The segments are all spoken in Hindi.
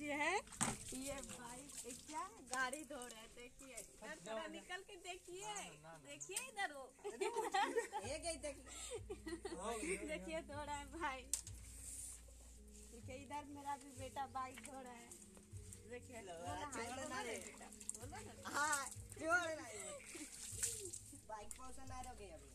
ये है, ये भाई क्या गाड़ी धो रहे हैं। देखिए इधर थोड़ा निकल के देखिए, देखिए इधर हो देखिए धो रहा है भाई। देखिए इधर मेरा भी बेटा बाइक धो रहा है। देखिए हाँ जोर बाइक पहुंचा ना रहोगे अभी।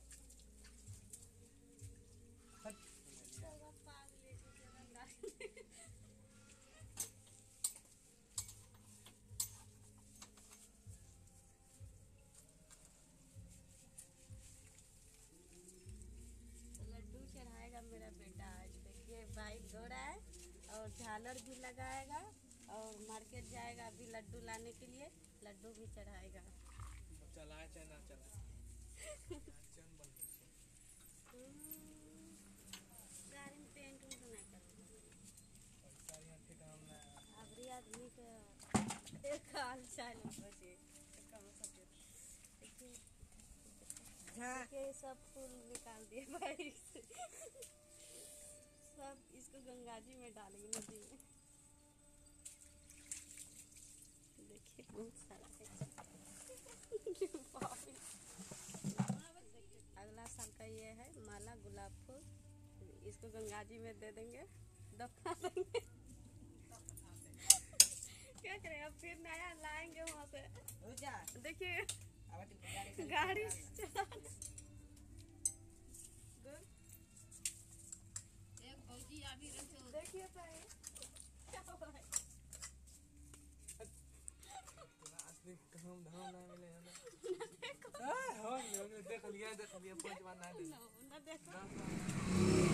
लड्डू चढ़ाएगा मेरा बेटा आज। देखिए बाइक धो रहा है और झालर भी लगाएगा और मार्केट जाएगा अभी लड्डू लाने के लिए, लड्डू भी चढ़ाएगा। चलाए चाहे ना चलाए पेंट उंट नहीं करूँगा। अबरी आदमी के एक हाल चाल बचे देखिए सब फूल निकाल दिए भाई सब इसको गंगा जी में डालेंगे, नदी में। देखिए बहुत सारा अगला साल का ये है माला गुलाब फूल, इसको गंगा जी में दे देंगे, दफना देंगे। क्या करें अब फिर नया लाएंगे वहाँ से। देखिए गाड़ी चला देखिए क्या हो रहा है। काम धाम ना मिले देख लिया 5 बार ना देखा।